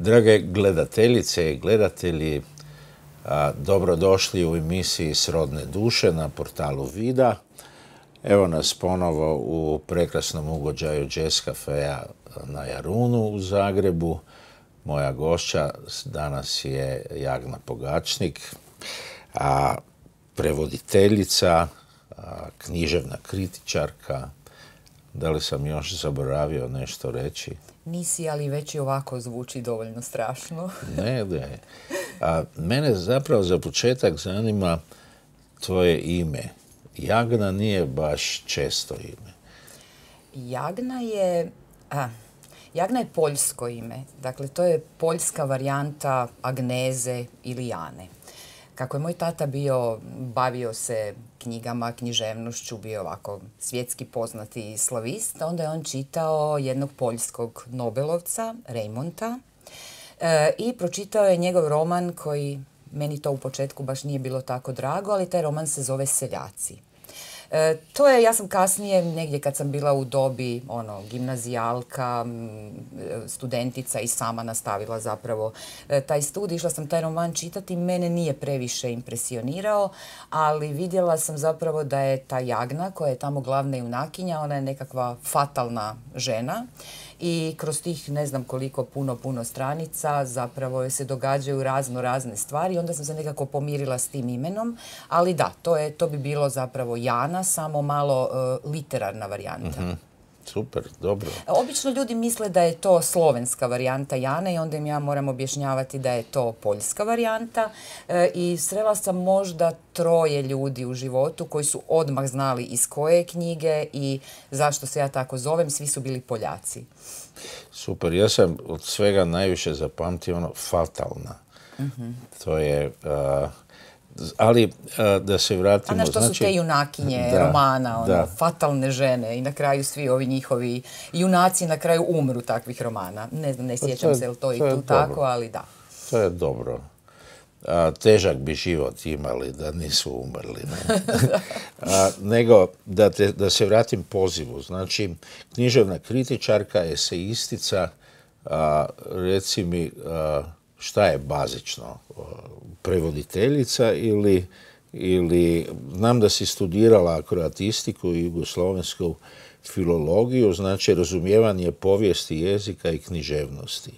Drage gledateljice i gledatelji, dobrodošli u emisiji Srodne duše na portalu Vida. Evo nas ponovo u prekrasnom ugođaju Jazz Cafea na Jarunu u Zagrebu. Moja gošća danas je Jagna Pogačnik, prevoditeljica, književna kritičarka. Da li sam još zaboravio nešto reći? Nisi, ali već i ovako zvuči dovoljno strašno. Ne. Mene zapravo za početak zanima tvoje ime. Jagna nije baš često ime. Jagna je poljsko ime. Dakle, to je poljska varijanta Agneze ili Jane. Kako je moj tata bavio se knjigama, književnošću, bio ovako svjetski poznati slavist, onda je on čitao jednog poljskog nobelovca, Rejmonta, i pročitao je njegov roman koji, meni to u početku baš nije bilo tako drago, ali taj roman se zove Seljaci. Ja sam kasnije, negdje kad sam bila u dobi gimnazijalka, studentica i sama nastavila zapravo taj studij, išla sam taj roman čitati, mene nije previše impresionirao, ali vidjela sam zapravo da je ta Jagna, koja je tamo glavna junakinja, ona je nekakva fatalna žena i kroz tih ne znam koliko puno stranica zapravo se događaju razne stvari i onda sam se nekako pomirila s tim imenom, ali da, to bi bilo zapravo Jana, samo malo literarna varijanta. Super, dobro. Obično ljudi misle da je to slovenska varijanta Jane i onda im ja moram objašnjavati da je to poljska varijanta i srela sam možda 3 ljudi u životu koji su odmah znali iz koje knjige i zašto se ja tako zovem, svi su bili Poljaci. Super, ja sam od svega najviše zapamtio fatalna. To je... Ali da se vratimo... A što su te junakinje romana, fatalne žene i na kraju svi ovi njihovi junaci na kraju umru takvih romana. Ne znam, ne sjećam se li to i tu tako, ali da. To je dobro. Težak bi život imali da nisu umrli. Nego da se vratim pozivu. Znači, književna kritičarka, eseistica, reci mi šta je bazično? Prevoditeljica ili znam da si studirala kroatistiku i jugoslovensku filologiju, znači razumijevanje povijesti jezika i književnosti.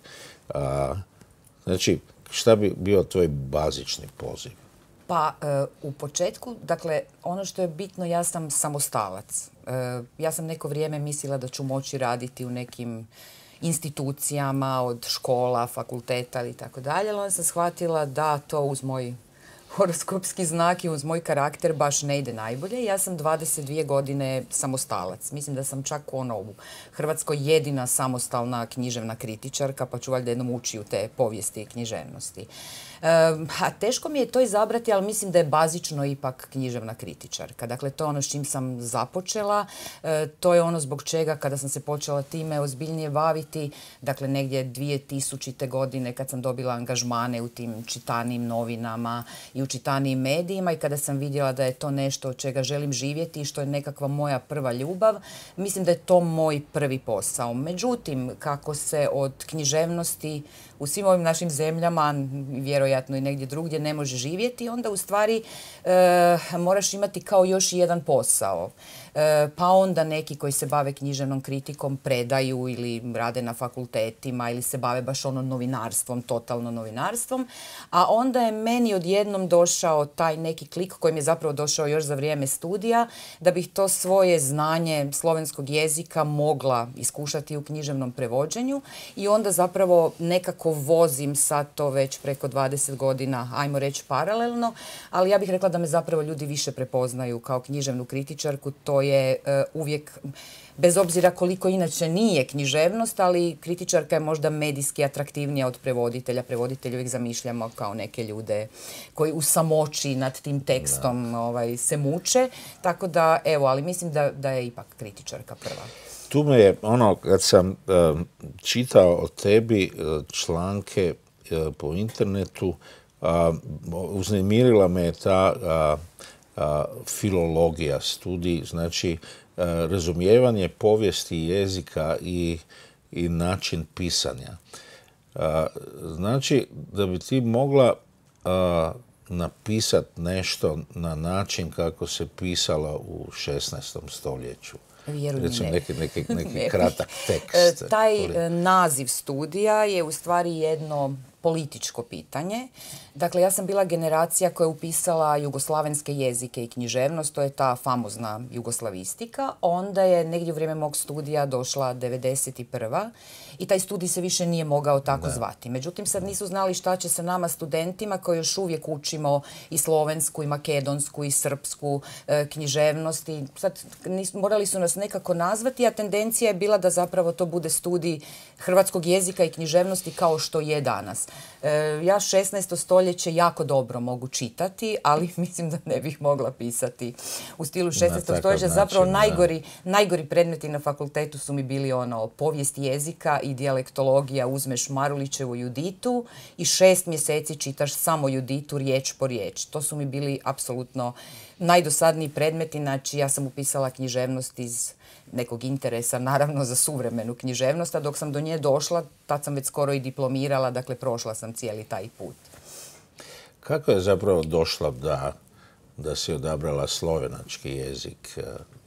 Znači, šta bi bio tvoj bazični poziv? Pa u početku, dakle, ono što je bitno, ja sam samostalac. Ja sam neko vrijeme mislila da ću moći raditi u nekim institucijama, od škola, fakulteta i tako dalje, ali onda sam shvatila da to uz moj horoskopski znak i uz moj karakter baš ne ide najbolje. Ja sam 22 godine samostalac. Mislim da sam čak u Hrvatskoj jedina samostalna književna kritičarka, pa ću valjda jednom ući u te povijesti i književnosti. Teško mi je to izabrati, ali mislim da je bazično ipak književna kritičarka. Dakle, to je ono s čim sam započela. To je ono zbog čega kada sam se počela time ozbiljnije baviti, dakle negdje 2000. godine kad sam dobila angažmane u tim čitanijim novinama i u čitanijim medijima i kada sam vidjela da je to nešto od čega želim živjeti i što je nekakva moja prva ljubav, mislim da je to moj prvi posao. Međutim, kako se od književnosti u svim ovim našim zemljama, vjerojatno i negdje drugdje, ne može živjeti, onda u stvari moraš imati kao još jedan posao. Pa onda neki koji se bave književnom kritikom predaju ili rade na fakultetima ili se bave baš novinarstvom, totalno novinarstvom. A onda je meni odjednom došao taj neki klik koji mi je zapravo došao još za vrijeme studija, da bih to svoje znanje slovenskog jezika mogla iskušati u književnom prevođenju i onda zapravo nekako vozim sad to već preko 20 godina, ajmo reći paralelno, ali ja bih rekla da me zapravo ljudi više prepoznaju kao književnu kritičarku. To je uvijek, bez obzira koliko inače nije književnost, ali kritičarka je možda medijski atraktivnija od prevoditelja. Prevoditelji uvijek zamišljamo kao neke ljude koji u samoći nad tim tekstom se muče. Tako da, evo, ali mislim da je ipak kritičarka prva. Tu me je, kad sam čitao o tebi članke po internetu, uznemirila me ta filologija, studij, znači razumijevanje povijesti jezika i način pisanja. Znači da bi ti mogla napisati nešto na način kako se pisalo u 16. stoljeću. Recimo neki kratak tekst. Taj naziv studija je u stvari jedno političko pitanje. Dakle, ja sam bila generacija koja je upisala jugoslavenske jezike i književnost, to je ta famozna jugoslavistika. Onda je negdje u vrijeme mog studija došla 91. i taj studij se više nije mogao tako zvati. Međutim, sad nisu znali šta će sa nama studentima koji još uvijek učimo i slovensku, i makedonsku, i srpsku književnost. I sad morali su nas nekako nazvati, a tendencija je bila da zapravo to bude studij hrvatskog jezika i književnosti kao što je danas. Ja 16. stoljeće jako dobro mogu čitati, ali mislim da ne bih mogla pisati u stilu 16. stoljeća. Zapravo najgori predmeti na fakultetu su mi bili povijest jezika i dijalektologija. Uzmeš Marulićevu Juditu i 6 mjeseci čitaš samo Juditu riječ po riječ. To su mi bili apsolutno najdosadniji predmeti. Znači, ja sam upisala književnost iz nekog interesa, naravno za suvremenu književnost, a dok sam do nje došla, tad sam već skoro i diplomirala, dakle prošla sam cijeli taj put. Kako je zapravo došla da si odabrala slovenački jezik,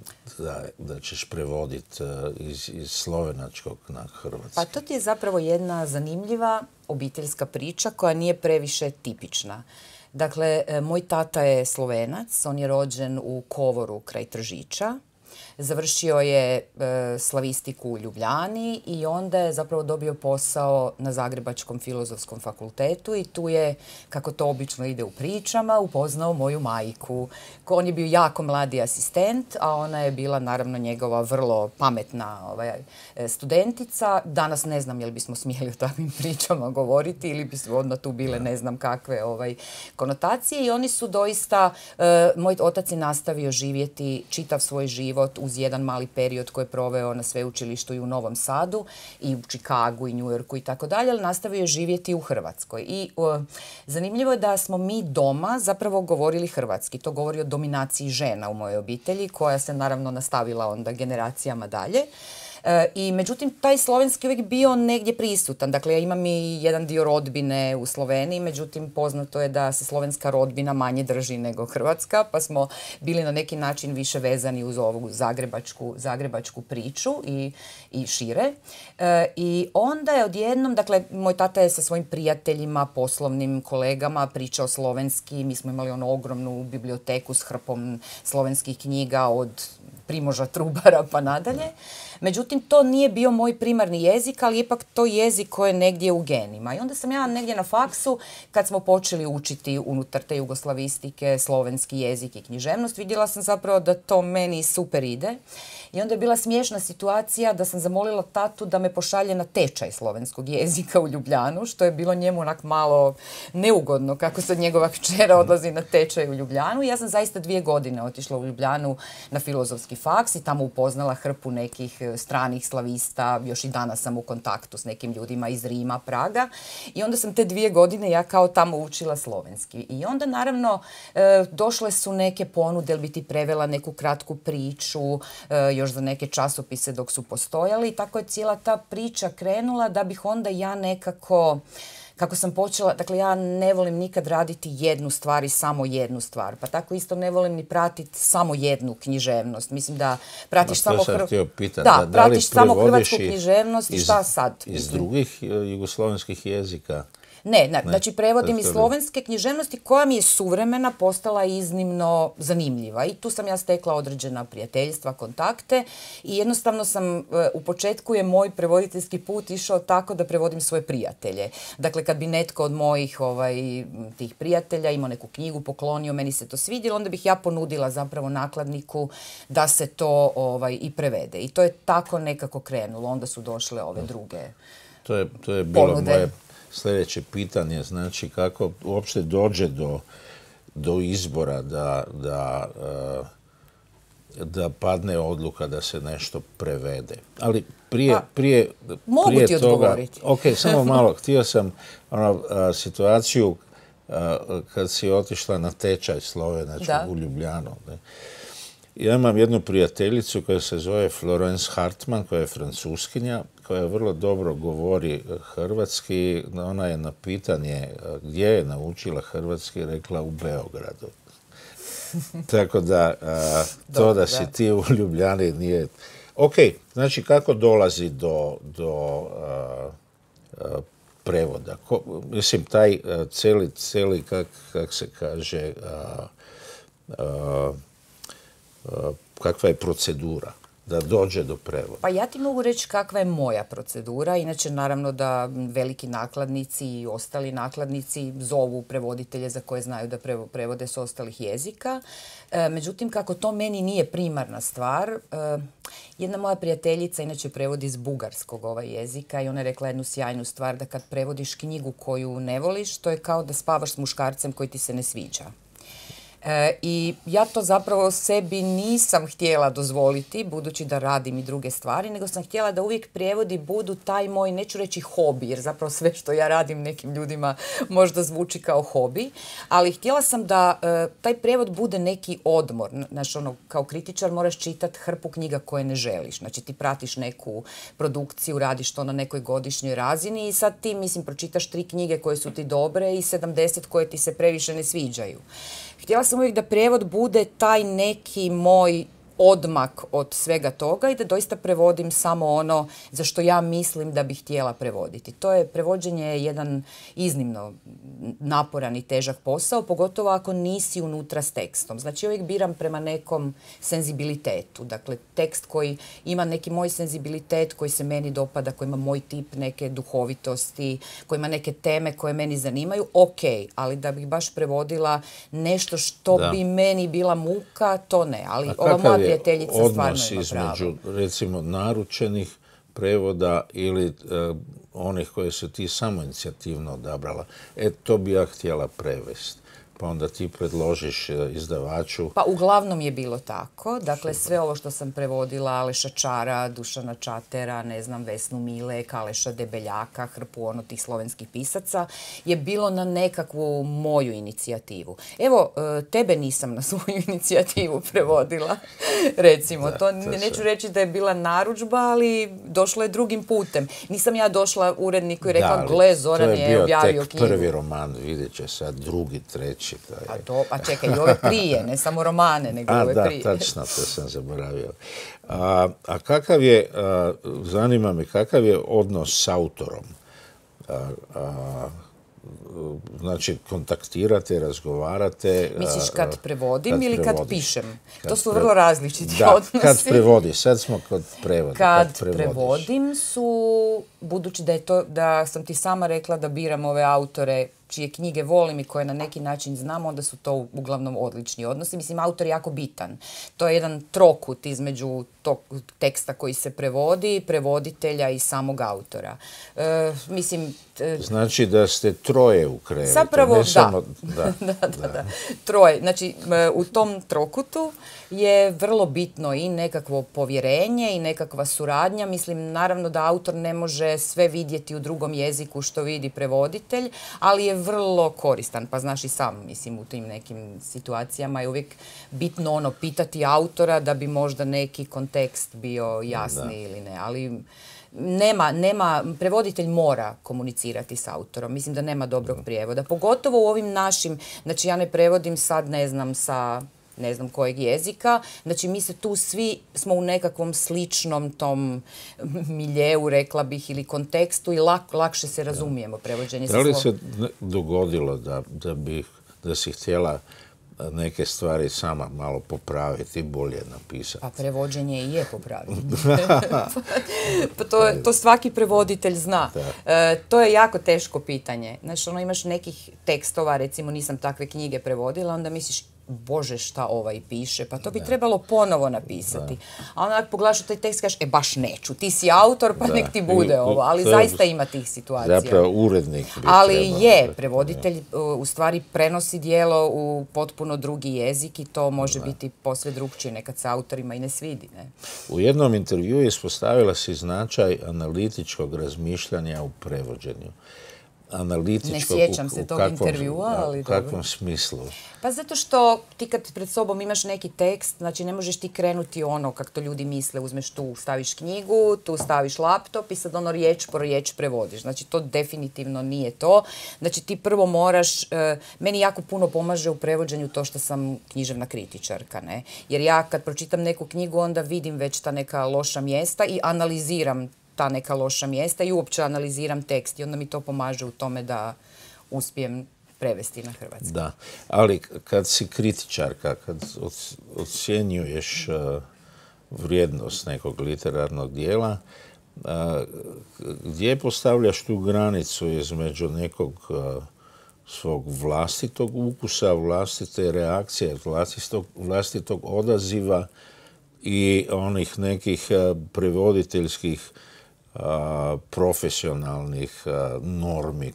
da ćeš prevoditi iz slovenačkog na hrvatski? Pa to ti je zapravo jedna zanimljiva obiteljska priča koja nije previše tipična. Dakle, moj tata je Slovenac, on je rođen u Kovoru kraj Tržiča. Završio je slavistiku u Ljubljani i onda je zapravo dobio posao na Zagrebačkom filozofskom fakultetu i tu je, kako to obično ide u pričama, upoznao moju majku. On je bio jako mladi asistent, a ona je bila naravno njegova vrlo pametna studentica. Danas ne znam je li bismo smjeli o takvim pričama govoriti ili bi odmah tu bile ne znam kakve konotacije i oni su doista, moj otac je nastavio živjeti čitav svoj život uz jedan mali period koji je proveo na sveučilištu i u Novom Sadu i u Čikagu i Njujorku i tako dalje, ali nastavio je živjeti u Hrvatskoj. I zanimljivo je da smo mi doma zapravo govorili hrvatski. To govori o dominaciji žena u mojoj obitelji koja se naravno nastavila onda generacijama dalje. I međutim, taj slovenski uvijek bio negdje prisutan. Dakle, ja imam i jedan dio rodbine u Sloveniji, međutim, poznato je da se slovenska rodbina manje drži nego hrvatska, pa smo bili na neki način više vezani uz ovu zagrebačku priču i šire. I onda je odjednom, dakle, moj tata je sa svojim prijateljima, poslovnim kolegama pričao slovenski. Mi smo imali ogromnu biblioteku s hrpom slovenskih knjiga od Primoža Trubara pa nadalje. Međutim, to nije bio moj primarni jezik, ali ipak to jezik koji je negdje u genima. I onda sam ja negdje na faksu, kad smo počeli učiti unutar te jugoslavistike, slovenski jezik i književnost, vidjela sam zapravo da to meni super ide. I onda je bila smiješna situacija da sam zamolila tatu da me pošalje na tečaj slovenskog jezika u Ljubljanu, što je bilo njemu onak malo neugodno kako sad njegova kćera odlazi na tečaj u Ljubljanu. I ja sam zaista 2 godine otišla u Ljubljanu na filozofski faks i tamo upoznala hrpu nekih stranih slavista. Još i danas sam u kontaktu s nekim ljudima iz Rima, Praga. I onda sam te 2 godine ja kao tamo učila slovenski. I onda naravno došle su neke ponude, ili bi ti prevela neku kratku priču, još za neke časopise dok su postojali. I tako je cijela ta priča krenula da bih onda ja nekako, kako sam počela, dakle ja ne volim nikad raditi jednu stvar i samo jednu stvar. Pa tako isto ne volim ni pratiti samo jednu književnost. Mislim da pratiš samo pratiš samo hrvatsku književnost i šta sad? Iz drugih jugoslovenskih jezika? Ne, znači prevodim iz slovenske književnosti koja mi je suvremena postala iznimno zanimljiva. I tu sam ja stekla određena prijateljstva, kontakte i jednostavno sam, u početku je moj prevoditeljski put išao tako da prevodim svoje prijatelje. Dakle, kad bi netko od mojih tih prijatelja imao neku knjigu, poklonio, meni se to svidjelo, onda bih ja ponudila zapravo nakladniku da se to i prevede. I to je tako nekako krenulo. Onda su došle ove druge To je bilo moje sljedeće pitanje, znači kako uopšte dođe do izbora da padne odluka da se nešto prevede. Ali prije ti toga... odgovoriti. Ok, samo malo. Htio sam situaciju kad si otišla na tečaj slovenačkog u Ljubljanu. Ne? Ja imam jednu prijateljicu koja se zove Florence Hartman, koja je francuskinja, koja vrlo dobro govori hrvatski. Ona je na pitanje gdje je naučila hrvatski rekla u Beogradu. Tako da to da si ti u Ljubljani nije... Ok, znači kako dolazi do prevoda? Mislim, taj cijeli kak se kaže, kakva je procedura da dođe do prevoda? Pa ja ti mogu reći kakva je moja procedura. Inače, naravno da veliki nakladnici i ostali nakladnici zovu prevoditelje za koje znaju da prevode s ostalih jezika. Međutim, kako to meni nije primarna stvar, jedna moja prijateljica inače prevodi iz bugarskog jezika i ona je rekla jednu sjajnu stvar, da kad prevodiš knjigu koju ne voliš, to je kao da spavaš s muškarcem koji ti se ne sviđa. I ja to zapravo sebi nisam htjela dozvoliti, budući da radim i druge stvari, nego sam htjela da uvijek prijevodi budu taj moj, neću reći hobi, jer zapravo sve što ja radim nekim ljudima možda zvuči kao hobi, ali htjela sam da taj prijevod bude neki odmor. Znači, kao kritičar moraš čitati hrpu knjiga koje ne želiš. Znači, ti pratiš neku produkciju, radiš to na nekoj godišnjoj razini i sad ti, mislim, pročitaš 3 knjige koje su ti dobre i 70 koje ti se previše ne sviđaju. Htjela sam uvijek da prijevod bude taj neki moj odmak od svega toga i da doista prevodim samo ono za što ja mislim da bih htjela prevoditi. Prevođenje je jedan iznimno naporan i težak posao, pogotovo ako nisi unutra s tekstom. Znači, uvijek biram prema nekom senzibilitetu. Dakle, tekst koji ima neki moj senzibilitet, koji se meni dopada, koji ima moj tip neke duhovitosti, koji ima neke teme koje meni zanimaju, ok, ali da bih baš prevodila nešto što bi meni bila muka, to ne. Ali ova moja prijateljica stvarno ima pravo. Odnos između, recimo, naručenih prevoda ili onih koje su ti samoinicijativno odabrala? To bi ja htjela prevesti. Pa onda ti predložiš izdavaču. Pa uglavnom je bilo tako. Dakle, sve ovo što sam prevodila, Aleša Čara, Dušana Čatera, ne znam, Vesnu Milek, Aleša Debeljaka, hrpu tih slovenskih pisaca, je bilo na nekakvu moju inicijativu. Evo, tebe nisam na svoju inicijativu prevodila, recimo. Neću reći da je bila narudžba, ali došlo je drugim putem. Nisam ja došla uredniku i rekla, gle, Zoran je objavio knjigu. To je bio tek prvi roman, vidjet će sad drugi, treći. Pa čekaj, i ove prije, ne samo romane, nego ove prije. Da, tačno, to sam zaboravio. A kakav je, zanima me, kakav je odnos s autorom? Znači, kontaktirate, razgovarate... Misliš kad prevodim ili kad pišem? To su vrlo različiti odnosi. Da, kad prevodiš. Sad smo kod prevoda. Kad prevodim budući da sam ti sama rekla da biram ove autore čije knjige volim i koje na neki način znam, onda su to uglavnom odlični odnosi. Mislim, autor je jako bitan. To je jedan trokut između tog teksta koji se prevodi, prevoditelja i samog autora. Znači da ste troje u krevetu. Zapravo, da. Troje. Znači, u tom trokutu je vrlo bitno i nekakvo povjerenje i nekakva suradnja. Mislim, naravno da autor ne može sve vidjeti u drugom jeziku što vidi prevoditelj, ali je vrlo koristan. Pa znaš i sam, mislim, u tim nekim situacijama je uvijek bitno pitati autora da bi možda neki kontekst bio jasni ili ne. Ali prevoditelj mora komunicirati s autorom. Mislim da nema dobrog prijevoda. Pogotovo u ovim našim, znači ja ne prevodim sad, ne znam, sa ne znam kojeg jezika. Znači, mi se tu svi smo u nekakvom sličnom tom miljeu, rekla bih, ili kontekstu i lakše se razumijemo prevođenje sa slovom. Da li se dogodilo da si htjela neke stvari sama malo popraviti i bolje napisati? Pa prevođenje i je popraviti. To svaki prevoditelj zna. To je jako teško pitanje. Znači, imaš nekih tekstova, recimo nisam takve knjige prevodila, onda misliš, Bože, šta ovaj piše, pa to bi trebalo ponovo napisati. A onda pogledaš taj tekst i kažeš, baš neću, ti si autor, pa nek ti bude ovo. Ali zaista ima tih situacija. Zapravo urednik bi ali prevoditelj u stvari prenosi djelo u potpuno drugi jezik i to može biti posve drugčije, nekad se autorima i ne svidi. U jednom intervjuu ispostavila si značaj analitičkog razmišljanja u prevođenju. analitičkog. Ne sjećam se tog intervjua, ali u kakvom smislu? Pa zato što ti kad pred sobom imaš neki tekst, znači ne možeš ti krenuti ono kako to ljudi misle, uzmeš tu, staviš knjigu, tu staviš laptop i sad ono riječ po riječ prevodiš. Znači to definitivno nije to. Znači ti prvo moraš, meni jako puno pomaže u prevođenju to što sam književna kritičarka, ne? Jer ja kad pročitam neku knjigu onda vidim već ta neka loša mjesta i analiziram ta neka loša mjesta i uopće analiziram tekst i onda mi to pomaže u tome da uspijem prevesti na hrvatski. Da, ali kad si kritičarka, kad ocjenjuješ vrijednost nekog literarnog dijela, gdje postavljaš tu granicu između nekog svog vlastitog ukusa, vlastite reakcije, vlastitog odaziva i onih nekih prevoditeljskih profesionalnih normi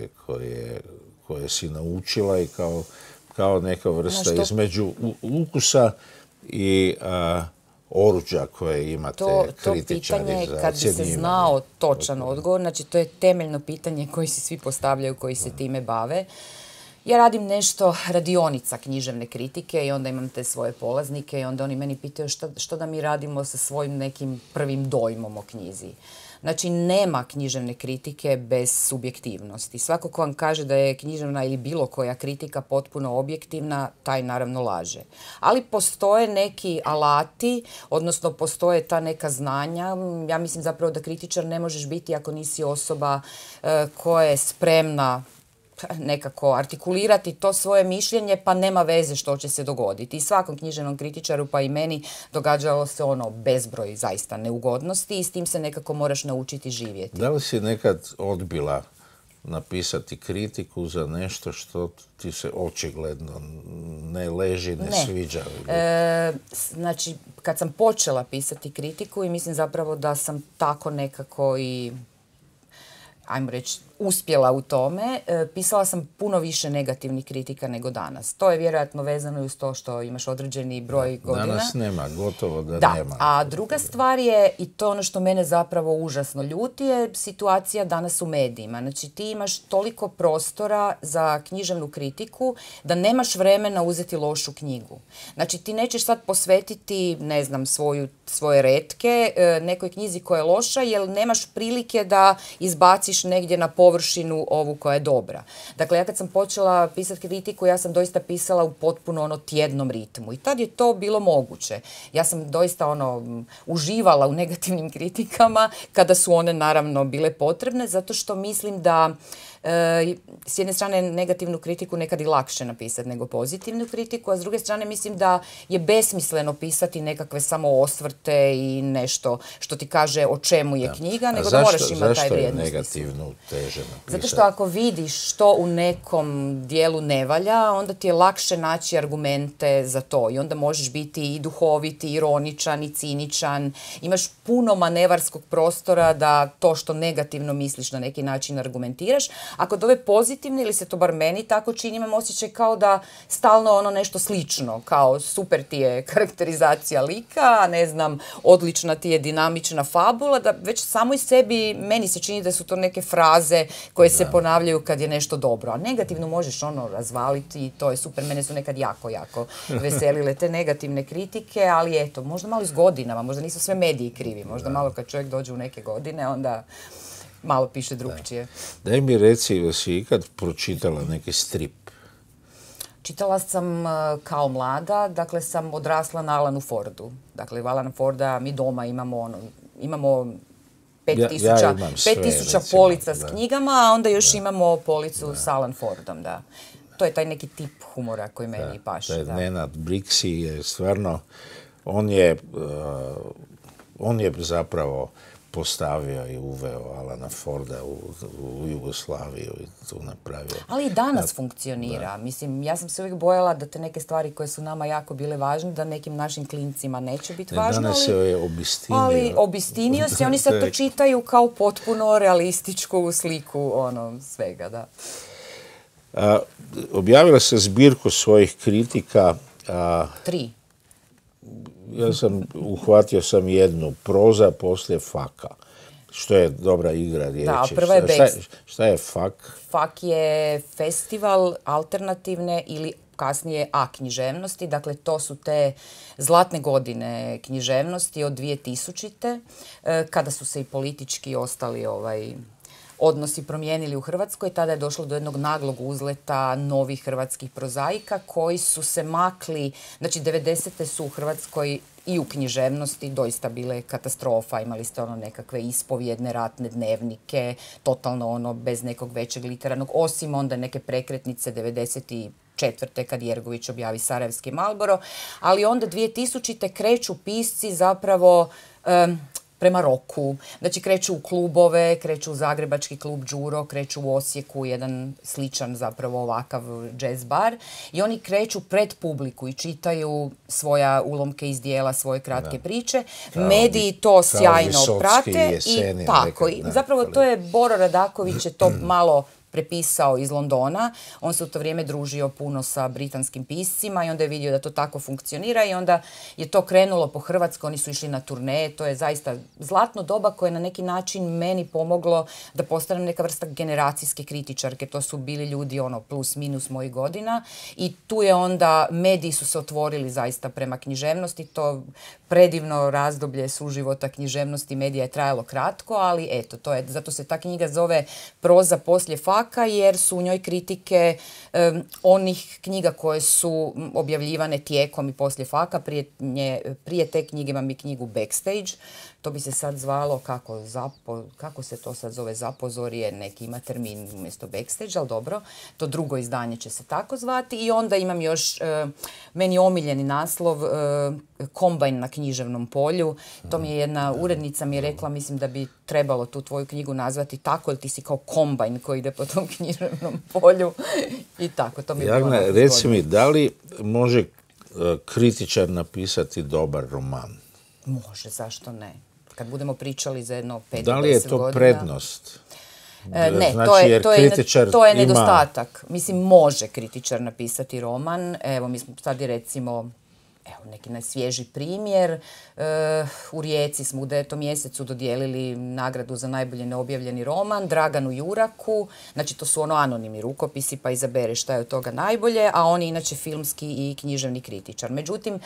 koje si naučila i kao neka vrsta između ukusa i oruđa koje imate kritičari za ocjenjivanje. To pitanje, kad bi se znao točan odgovor, znači to je temeljno pitanje koje si svi postavljaju, koji se time bave. Ja radim nešto radionica književne kritike i onda imam te svoje polaznike i onda oni meni pitaju što da mi radimo sa svojim nekim prvim dojmom o knjizi. Znači, nema književne kritike bez subjektivnosti. Svako ko vam kaže da je književna ili bilo koja kritika potpuno objektivna, taj naravno laže. Ali postoje neki alati, odnosno postoje ta neka znanja. Ja mislim zapravo da kritičar ne možeš biti ako nisi osoba koja je spremna nekako artikulirati to svoje mišljenje, pa nema veze što će se dogoditi. I svakom književnom kritičaru, pa i meni, događalo se ono bezbroj zaista neugodnosti i s tim se nekako moraš naučiti živjeti. Da li si nekad odbila napisati kritiku za nešto što ti se očigledno ne leži, ne sviđa? Znači, kad sam počela pisati kritiku i mislim zapravo da sam tako nekako i ajmo reći, uspjela u tome, pisala sam puno više negativnih kritika nego danas. To je vjerojatno vezano i uz to što imaš određeni broj godina. Danas nema, gotovo da nema. A druga stvar je, i to ono što mene zapravo užasno ljuti, je situacija danas u medijima. Znači ti imaš toliko prostora za književnu kritiku da nemaš vremena uzeti lošu knjigu. Znači ti nećeš sad posvetiti, ne znam, svoje retke nekoj knjizi koja je loša, jer nemaš prilike da izbaciš negdje na površinu ovu koja je dobra. Dakle, ja kad sam počela pisati kritiku, ja sam doista pisala u potpuno tjednom ritmu i tad je to bilo moguće. Ja sam doista uživala u negativnim kritikama kada su one naravno bile potrebne, zato što mislim da s jedne strane negativnu kritiku nekad i lakše napisati nego pozitivnu kritiku, a s druge strane mislim da je besmisleno pisati nekakve samo osvrte i nešto što ti kaže o čemu je knjiga, nego da moraš imati taj vrijednosti. Zašto je negativnu teže napisati? Zato što ako vidiš što u nekom dijelu ne valja, onda ti je lakše naći argumente za to i onda možeš biti i duhovit, i ironičan, i ciničan. Imaš puno manevarskog prostora da to što negativno misliš na neki način argumentiraš. A kod ove pozitivne, ili se to bar meni tako čini, imam osjećaj kao da stalno nešto slično, kao super ti je karakterizacija lika, ne znam, odlična ti je dinamična fabula, da već samo i sebi, meni se čini da su to neke fraze koje se ponavljaju kad je nešto dobro. A negativno možeš razvaliti i to je super. Mene su nekad jako veselile te negativne kritike, ali eto, možda malo s godinama, možda nisu sve mediji krivi, možda malo kad čovjek dođe u neke godine, onda malo piše drugčije. Daj mi reci, da si ikad pročitala neki strip? Čitala sam kao mlada, dakle sam odrasla na Alanu Fordu. Dakle, Alana Forda mi doma imamo 5000 polica s knjigama, a onda još imamo policu s Alan Fordom, da. To je taj neki tip humora koji meni paše. Nenad Brixi je stvarno, on je zapravo postavio i uveo Alana Forda u Jugoslaviju i tu napravio. Ali i danas funkcionira. Mislim, ja sam se uvijek bojala da te neke stvari koje su nama jako bile važne, da nekim našim klincima neće biti važno. Danas je obistinio. Ali obistinio se, oni sad to čitaju kao potpuno realističku sliku svega, da. Objavila se zbirku svojih kritika. 3. Uhvatio sam jednu, Proza poslije faka. Što je dobra igra riječi? Da, prva je Backstage. Šta je FAK? FAK je festival alternativne ili kasnije književnosti. Dakle, to su te zlatne godine književnosti od 2000. Kada su se i politički ostali odnosi promijenili u Hrvatskoj. Tada je došlo do jednog naglog uzleta novih hrvatskih prozaika koji su se makli, znači 90. su u Hrvatskoj i u književnosti doista bile katastrofa. Imali ste nekakve ispovjedne ratne dnevnike, totalno bez nekog većeg literarnog, osim onda neke prekretnice 94. kad Jergović objavi Sarajevski Marlboro, ali onda 2000. kreću pisci zapravo prema roku. Znači kreću u klubove, kreću u zagrebački klub Đuro, kreću u Osijeku, jedan sličan zapravo ovakav jazz bar i oni kreću pred publiku i čitaju svoja ulomke iz dijela, svoje kratke priče. Mediji to sjajno prate i tako. Zapravo to je Boro Radaković je to malo prepisao iz Londona. On se u to vrijeme družio puno sa britanskim piscima i onda je vidio da to tako funkcionira i onda je to krenulo po Hrvatskoj. Oni su išli na turneje. To je zaista zlatno doba koje je na neki način meni pomoglo da postanem neka vrsta generacijske kritičarke. To su bili ljudi plus minus mojih godina i tu je onda mediji su se otvorili zaista prema književnosti. To predivno razdoblje suživota književnosti medija je trajalo kratko, ali eto, to je, zato se ta knjiga zove Proza poslije Faka, jer su u njoj kritike onih knjiga koje su objavljivane tijekom i poslije Faka. Prije te knjige imam i knjigu Backstage. To bi se sad zvalo, kako se to sad zove, Zapozorje, neki ima termin umjesto Backstage, ali dobro, to drugo izdanje će se tako zvati. I onda imam još meni omiljeni naslov Kombajn na književnom polju. To mi je jedna urednica mi je rekla, mislim da bi trebalo tu tvoju knjigu nazvati tako, jer ti si kao kombajn koji ide po tom književnom polju i tako. To mi je Jagna, reci mi, da li može kritičar napisati dobar roman? Može, zašto ne? Kad budemo pričali za jedno 5-10 godina... Da li je to prednost? Ne, znači, to je nedostatak. Mislim, može kritičar napisati roman. Evo, mi smo sad recimo... Evo, neki najsvježi primjer. U Rijeci smo u 9. mjesecu dodijelili nagradu za najbolje neobjavljeni roman Draganu Juraku. Znači, to su anonimni rukopisi, pa izabere šta je od toga najbolje, a on je inače filmski i književni kritičar. Međutim,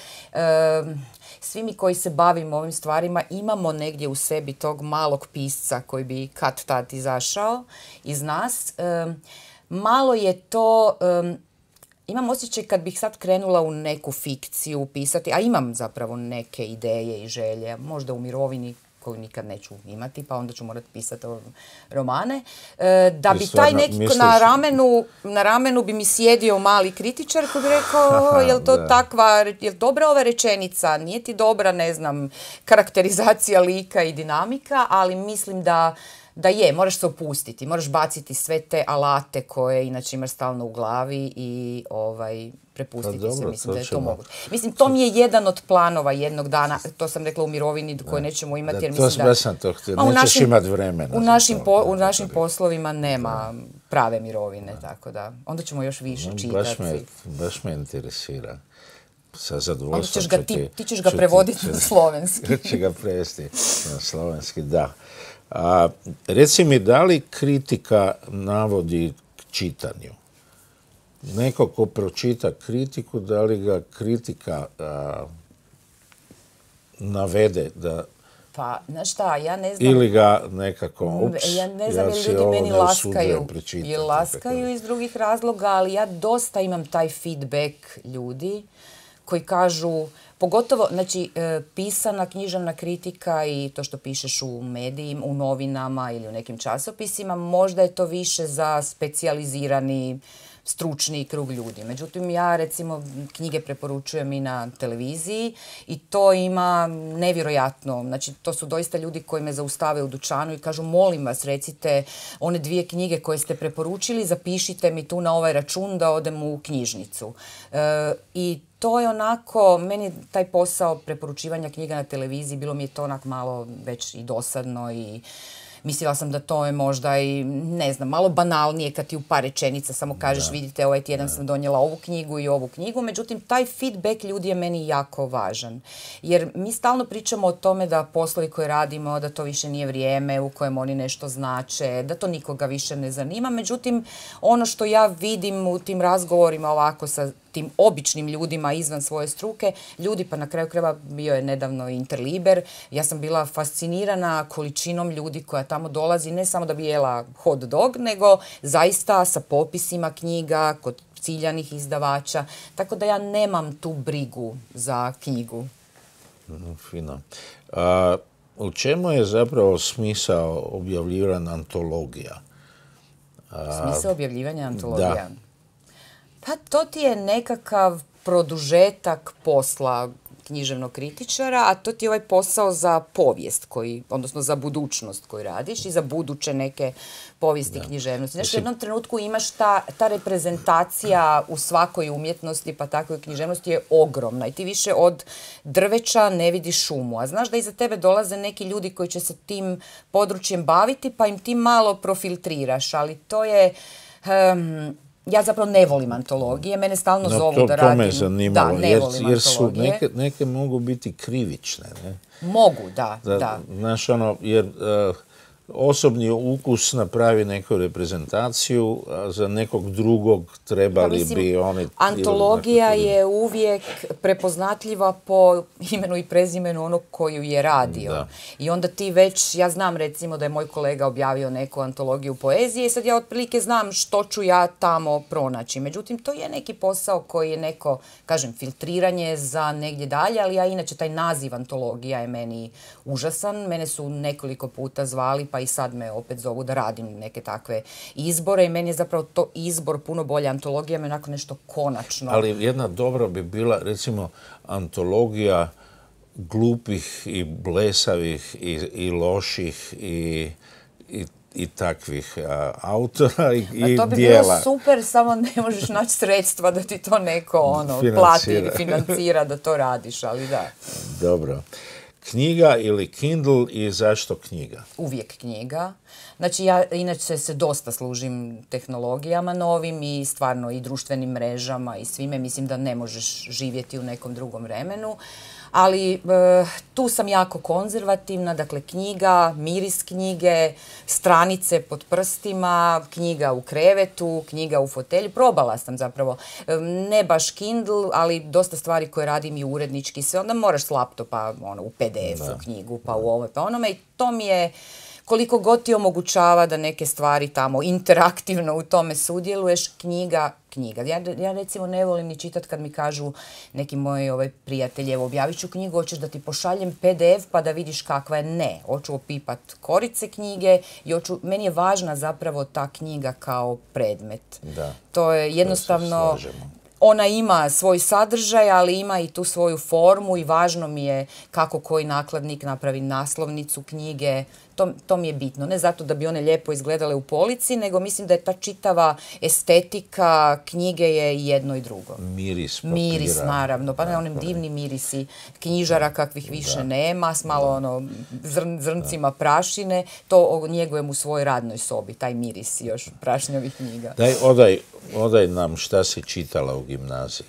svi mi koji se bavimo ovim stvarima imamo negdje u sebi tog malog pisca koji bi kad-tad izašao iz nas. Malo je to... Imam osjećaj kad bih sad krenula u neku fikciju pisati, a imam zapravo neke ideje i želje, možda u mirovini koju nikad neću imati, pa onda ću morati pisati romane, da bi taj neki na ramenu bi mi sjedio mali kritičar koji bi rekao, je li to takva, je li dobra ova rečenica, nije ti dobra, ne znam, karakterizacija lika i dinamika, ali mislim da je, moraš se opustiti, moraš baciti sve te alate koje inače imaš stalno u glavi i prepustiti se, mislim da je to moguće. Mislim, to mi je jedan od planova jednog dana, to sam rekla u mirovini koje nećemo imati, jer mislim da... Nećeš imati vremena. U našim poslovima nema prave mirovine, tako da onda ćemo još više čitati. Baš me interesira. Sa zadovoljstvom ti ćeš ga prevoditi na slovenski. Će ga prevesti na slovenski, da. Reci mi, da li kritika navodi k čitanju? Neko ko pročita kritiku, da li ga kritika navede da... Pa, znaš šta, ja ne znam... Ili ga nekako, ja ne znam, jer ljudi meni laskaju iz drugih razloga, ali ja dosta imam taj feedback ljudi koji kažu, pogotovo, znači, pisana književna kritika i to što pišeš u medijima, u novinama ili u nekim časopisima, možda je to više za specijalizirani stručni krug ljudi. Međutim, ja recimo knjige preporučujem i na televiziji i to ima nevjerojatno. Znači, to su doista ljudi koji me zaustave u dućanu i kažu, molim vas, recite one 2 knjige koje ste preporučili, zapišite mi tu na ovaj račun da odem u knjižnicu. I to je onako, meni taj posao preporučivanja knjiga na televiziji, bilo mi je to onak malo već i dosadno i Mislila sam da to je možda i, ne znam, malo banalnije kad ti u par rečenica samo kažeš vidite ovaj tjedan sam donijela ovu knjigu i ovu knjigu, međutim taj feedback ljudi je meni jako važan. Jer mi stalno pričamo o tome da poslovi koje radimo, da to više nije vrijeme u kojem oni nešto znače, da to nikoga više ne zanima, međutim ono što ja vidim u tim razgovorima ovako sa tim običnim ljudima izvan svoje struke, ljudi, pa na kraju krajeva bio je nedavno Interliber, ja sam bila fascinirana količinom ljudi koja tamo dolazi, ne samo da bi jela hot dog, nego zaista sa popisima knjiga, kod ciljanih izdavača, tako da ja nemam tu brigu za knjigu. Fino. U čemu je zapravo smisao objavljivanja antologija? Smisao objavljivanja antologija? Da. Pa to ti je nekakav produžetak posla književnog kritičara, a to ti je ovaj posao za povijest, odnosno za budućnost koju radiš i za buduće neke povijesti književnosti. Znaš, u jednom trenutku imaš ta reprezentacija u svakoj umjetnosti, pa tako i književnosti je ogromna i ti više od drveća ne vidiš šumu. A znaš da iza tebe dolaze neki ljudi koji će se tim područjem baviti, pa im ti malo profiltriraš, ali to je... Ja zapravo ne volim antologije, mene stalno zovu da radim. To me zanimalo, da, ne volim jer su antologije. neke mogu biti krivične, ne? Mogu, da. Znaš, jer osobni ukus napravi neku reprezentaciju, a za nekog drugog trebali bi oni... Antologija je uvijek prepoznatljiva po imenu i prezimenu onog koju je radio. Da. I onda ti već, ja znam recimo da je moj kolega objavio neku antologiju poezije i sad ja otprilike znam što ću ja tamo pronaći. Međutim, to je neki posao koji je neko, kažem, filtriranje za negdje dalje, ali ja inače taj naziv antologija je meni užasan. Mene su nekoliko puta zvali, pa i sad me opet zovu da radim neke takve izbore i meni je zapravo to izbor puno bolje. Antologija me onako nešto konačno. Ali jedna dobra bi bila, recimo, antologija glupih i blesavih i loših i takvih autora i dijela. To bi bilo super, samo ne možeš naći sredstva da ti to neko plati ili financira da to radiš, ali da. Dobro. Knjiga ili Kindle i zašto knjiga? Uvijek knjiga. Znači ja inače se dosta služim tehnologijama novim i stvarno i društvenim mrežama i svime. Mislim da ne možeš živjeti u nekom drugom vremenu. Ali tu sam jako konzervativna, dakle knjiga, miris knjige, stranice pod prstima, knjiga u krevetu, knjiga u fotelju. Probala sam zapravo, ne baš Kindle, ali dosta stvari koje radim i urednički sve. Onda moraš s laptopa u PDF-u knjigu, pa u ovoj pa onome i to mi je... Koliko god ti omogućava da neke stvari tamo interaktivno u tome sudjeluješ, knjiga. Ja recimo ne volim ni čitati kad mi kažu neki moji prijatelji, evo objavit ću knjigu, hoćeš da ti pošaljem PDF pa da vidiš kakva je. Ne, hoću opipat korice knjige i meni je važna zapravo ta knjiga kao predmet. Da, to je jednostavno... Ona ima svoj sadržaj, ali ima i tu svoju formu i važno mi je kako koji nakladnik napravi naslovnicu knjige. To mi je bitno. Ne zato da bi one lijepo izgledale u polici, nego mislim da je ta čitava estetika knjige je jedno i drugo. Miris papira. Miris, naravno. Pa ne onim divni mirisi knjižara kakvih više nema, s malo zrncima prašine. To njegujem u svojoj radnoj sobi, taj miris još prašnjavih knjiga. Daj, odaj nam šta si čitala u gimnaziji.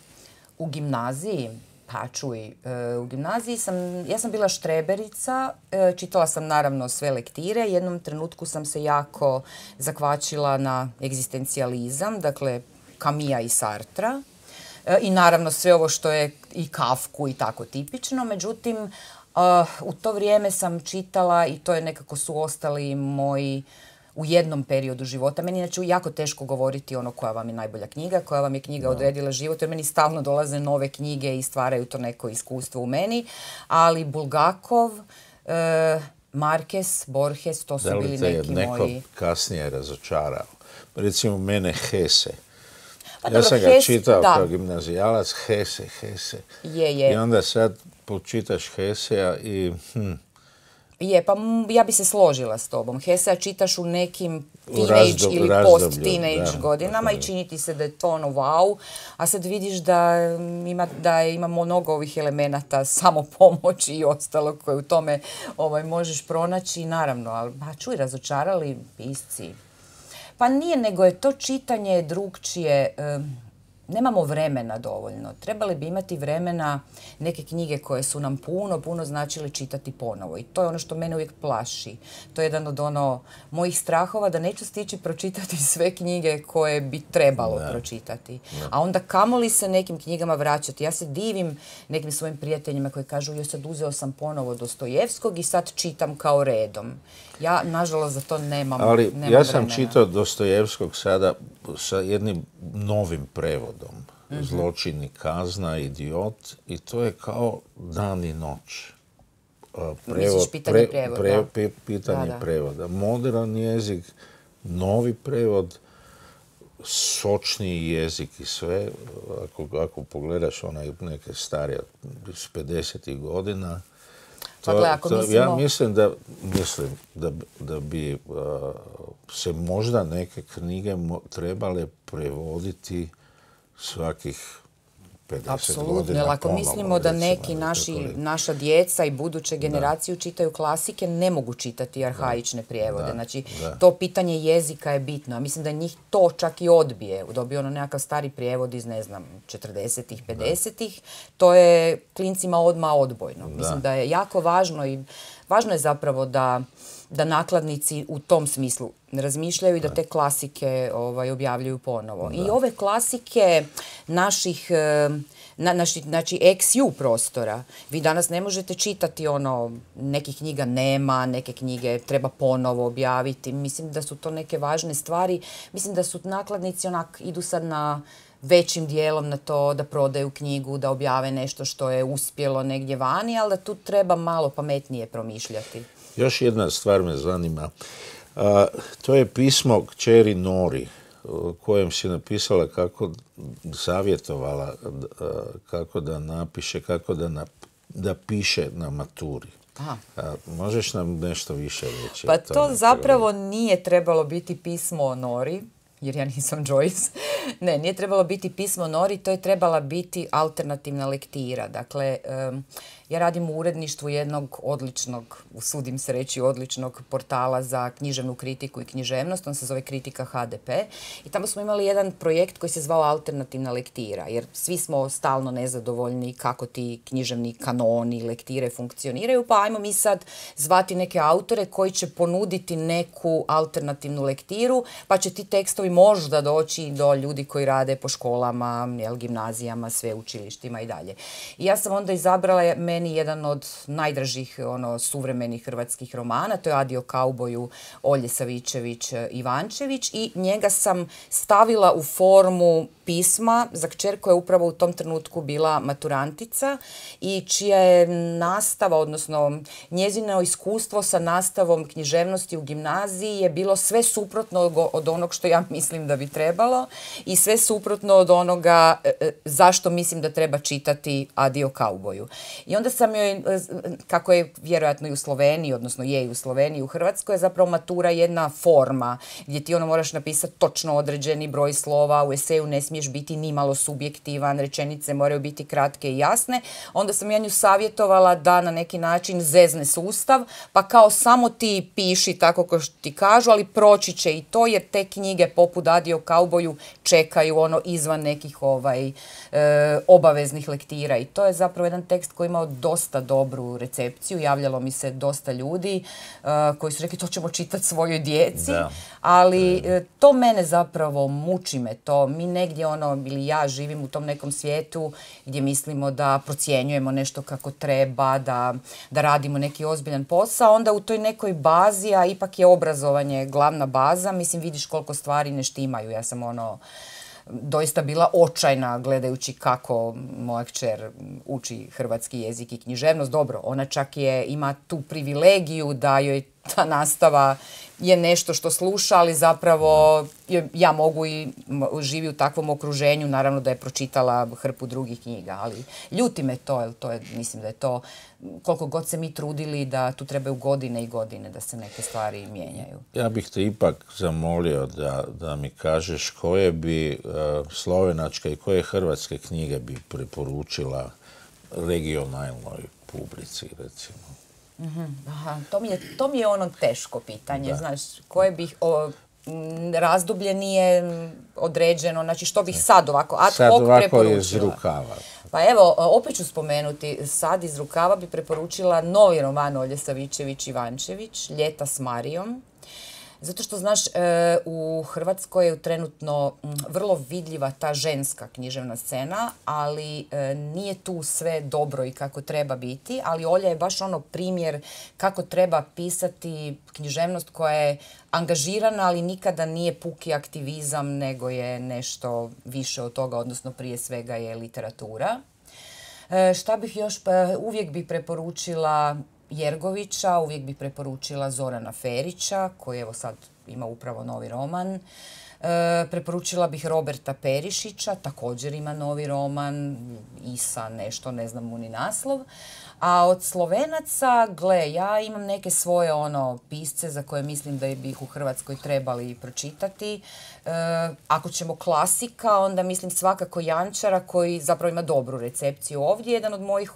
U gimnaziji? Pa čuj, u gimnaziji ja sam bila štreberica, čitala sam naravno sve lektire, jednom trenutku sam se jako zakvačila na egzistencijalizam, dakle Camilla i Sartra i naravno sve ovo što je i Kafku i tako tipično, međutim u to vrijeme sam čitala i to je nekako su ostali moji u jednom periodu života. Meni inače jako teško govoriti koja vam je najbolja knjiga, koja vam je knjiga odredila život, jer meni stalno dolaze nove knjige i stvaraju to neko iskustvo u meni, ali Bulgakov, Marquez, Borges, to su bili neki moji... Da li te neko kasnije razočarao? Recimo mene Hesse. Ja sam ga čitao kao gimnazijalac, Hesse. Je. I onda sad počitaš Hessea i... Je, pa ja bi se složila s tobom. Hesea čitaš u nekim teenage ili post-teenage godinama i čini ti se da je to ono wow, a sad vidiš da ima mnogo ovih elemenata samopomoći i ostalo koje u tome možeš pronaći i naravno, ali čuj, razočarali pisci. Pa nije, nego je to čitanje drugčije. Nemamo vremena dovoljno. Trebali bi imati vremena neke knjige koje su nam puno značile čitati ponovo. I to je ono što mene uvijek plaši. To je jedan od mojih strahova da neću stići pročitati sve knjige koje bi trebalo pročitati. A onda kamoli se nekim knjigama vraćati. Ja se divim nekim svojim prijateljima koji kažu joj sad uzeo sam ponovo Dostojevskog i sad čitam kao redom. Ja, nažalost, za to nemam vremena. Ali ja sam čitao Dostojevskog sada sa jednim novim prevodom. Zločin i kazna, idiot, i to je kao dan i noć. Misliš pitanje prevoda? Pitanje prevoda. Modern jezik, novi prevod, sočniji jezik i sve. Ako pogledaš neke starije iz 50. godina, ja mislim da bi se možda neke knjige trebale prevoditi svakih 50 Apsolutno, godina. jer ako mislimo da neki naša djeca i buduće generacije čitaju klasike, ne mogu čitati arhaične prijevode. Znači, to pitanje jezika je bitno. Mislim da njih to čak i odbije. Dobije nekakav stari prijevod iz, 40-ih, 50-ih. To je klincima odmah odbojno. Mislim da je jako važno i važno je zapravo da nakladnici u tom smislu razmišljaju i da te klasike objavljuju ponovo. I ove klasike naših znači ex-ju prostora. Vi danas ne možete čitati nekih knjiga nema, neke knjige treba ponovo objaviti. Mislim da su to neke važne stvari. Mislim da su nakladnici idu sad na većim dijelom na to da prodaju knjigu, da objave nešto što je uspjelo negdje vani, ali da tu treba malo pametnije promišljati. Još jedna stvar me zanima. To je pismo kćeri Nori, kojem si napisala savjetovala kako da napiše, da piše na maturi. Možeš nam nešto više reći? Pa to zapravo nije trebalo biti pismo o Nori, jer ja nisam Joyce. Ne, nije trebalo biti pismo Nori, to je trebala biti alternativna lektira. Dakle, ja radim u uredništvu jednog odličnog, usudim se reći, odličnog portala za književnu kritiku i književnost. On se zove Kritika HDP. I tamo smo imali jedan projekt koji se zvao Alternativna lektira. Jer svi smo stalno nezadovoljni kako ti književni kanoni, lektire funkcioniraju. Pa ajmo mi sad zvati neke autore koji će ponuditi neku alternativnu lektiru. Pa će ti tekstovi možda doći do ljudi koji rade po školama, gimnazijama, sveučilištima i dalje. I ja sam onda izabrala meni jedan od najdražih suvremenih hrvatskih romana, to je Adio kauboju Olje Savičević-Ivančević, i njega sam stavila u formu pisma za kćer koja je upravo u tom trenutku bila maturantica i čija je nastava, odnosno njezino iskustvo sa nastavom književnosti u gimnaziji je bilo sve suprotno od onog što ja mislim da bi trebalo i sve suprotno od onoga zašto mislim da treba čitati Adio kauboju. I onda sam joj, kako je vjerojatno i u Sloveniji, odnosno je i u Sloveniji, u Hrvatskoj je zapravo matura jedna forma gdje ti moraš napisati točno određeni broj slova, u eseju ne smiješ biti ni malo subjektivan, rečenice moraju biti kratke i jasne. Onda sam ja nju savjetovala da na neki način zezne sustav, pa kao samo ti piši tako kao što ti kažu, ali proći će i to jer te knjige poput Adio kauboju čekaju izvan nekih obaveznih lektira. I to je zapravo jedan tekst koji imao dosta dobru recepciju. Javljalo mi se dosta ljudi koji su rekli to ćemo čitati svojoj djeci, ali to mene zapravo muči me to. Mi negdje ili ja živim u tom nekom svijetu gdje mislimo da procjenjujemo nešto kako treba, da radimo neki ozbiljan posao, onda u toj nekoj bazi, a ipak je obrazovanje glavna baza, mislim vidiš koliko stvari ne štimaju. Ja sam doista bila očajna gledajući kako moja kćer uči hrvatski jezik i književnost. Dobro, ona čak ima tu privilegiju da joj ta nastava je nešto što sluša, ali zapravo ja mogu i živi u takvom okruženju, naravno da je pročitala hrpu drugih knjiga, ali ljuti me to, jer mislim da je to, koliko god se mi trudili, da tu trebaju godine i godine da se neke stvari mijenjaju. Ja bih te ipak zamolio da mi kažeš koje bi slovenačke i koje hrvatske knjige bi preporučila regionalnoj publici, recimo. Aha, to mi je ono teško pitanje, znaš, koje bih razdoblje nije određeno, znači što bih sad ovako ad hoc preporučila. Sad ovako iz rukava. Pa evo, opet ću spomenuti, sad iz rukava bi preporučila novi roman Olje Savičević-Ivančević, Ljeta s Marijom. Zato što, znaš, u Hrvatskoj je trenutno vrlo vidljiva ta ženska književna scena, ali nije tu sve dobro i kako treba biti, ali Olja je baš ono primjer kako treba pisati književnost koja je angažirana, ali nikada nije puki aktivizam, nego je nešto više od toga, odnosno prije svega je literatura. Šta bih još, uvijek bih preporučila Jergovića, uvijek bih preporučila Zorana Ferića, koji evo sad ima upravo novi roman. Preporučila bih Roberta Perišića, također ima novi roman, Isa nešto, ne znam mu ni naslov. A od Slovenaca, gle, ja imam neke svoje pisce za koje mislim da bi ih u Hrvatskoj trebali pročitati. Ako ćemo klasika, onda mislim svakako Jančara koji zapravo ima dobru recepciju ovdje. Jedan od mojih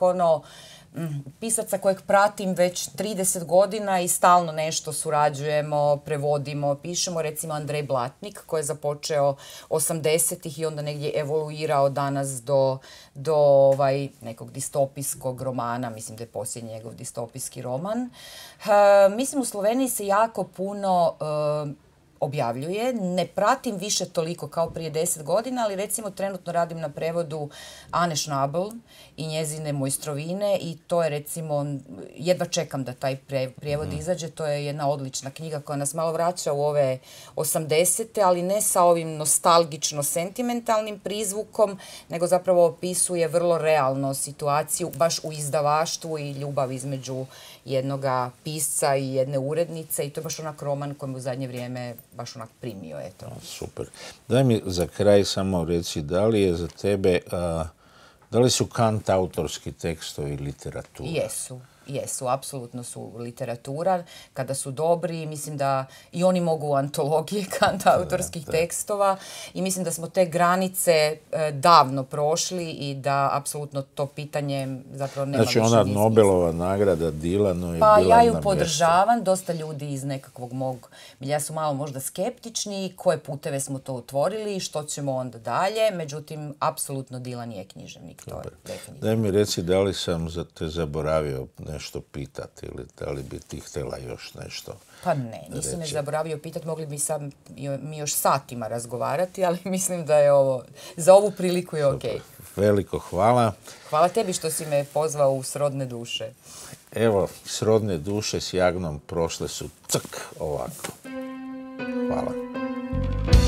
pisaca kojeg pratim već 30 godina i stalno nešto surađujemo, prevodimo, pišemo, recimo Andrej Blatnik koji je započeo 80-ih i onda negdje evoluirao danas do nekog distopijskog romana, mislim da je posljednji njegov distopijski roman. Mislim u Sloveniji se jako puno objavljuje. Ne pratim više toliko kao prije 10 godina, ali recimo trenutno radim na prevodu Ane Schnabel i njezine Mojstrovine i to je recimo, jedva čekam da taj prijevod izađe, to je jedna odlična knjiga koja nas malo vraća u ove 80-te, ali ne sa ovim nostalgično-sentimentalnim prizvukom, nego zapravo opisuje vrlo realno situaciju, baš u izdavaštvu i ljubav između jednoga pisca i jedne urednice i to je baš onak roman koji u zadnje vrijeme baš onak primio, eto. Super. Daj mi za kraj samo reci, da li je za tebe, da li su Kant autorski tekstovi literatura? Jesu, apsolutno su literatura. Kada su dobri, mislim da i oni mogu u antologije Kant autorskih tekstova i mislim da smo te granice davno prošli i da apsolutno to pitanje zapravo nema više Znači ona Nobelova nagrada Dylanu je pa bila ja ju podržavam, dosta ljudi iz nekakvog mog milja su malo možda skeptični, koje puteve smo to otvorili i što ćemo onda dalje, međutim, apsolutno Dylan je književnik, to je definitivno. Daj mi reci da li sam te zaboravio nešto pitati ili da li bi ti htjela još nešto Pa ne, nisam me zaboravio pitati, mogli bi sam mi još satima razgovarati, ali mislim da je za ovu priliku je ok. Veliko hvala. Hvala tebi što si me pozvao u Srodne duše. Evo, Srodne duše s Jagnom prošle su ovako. Hvala.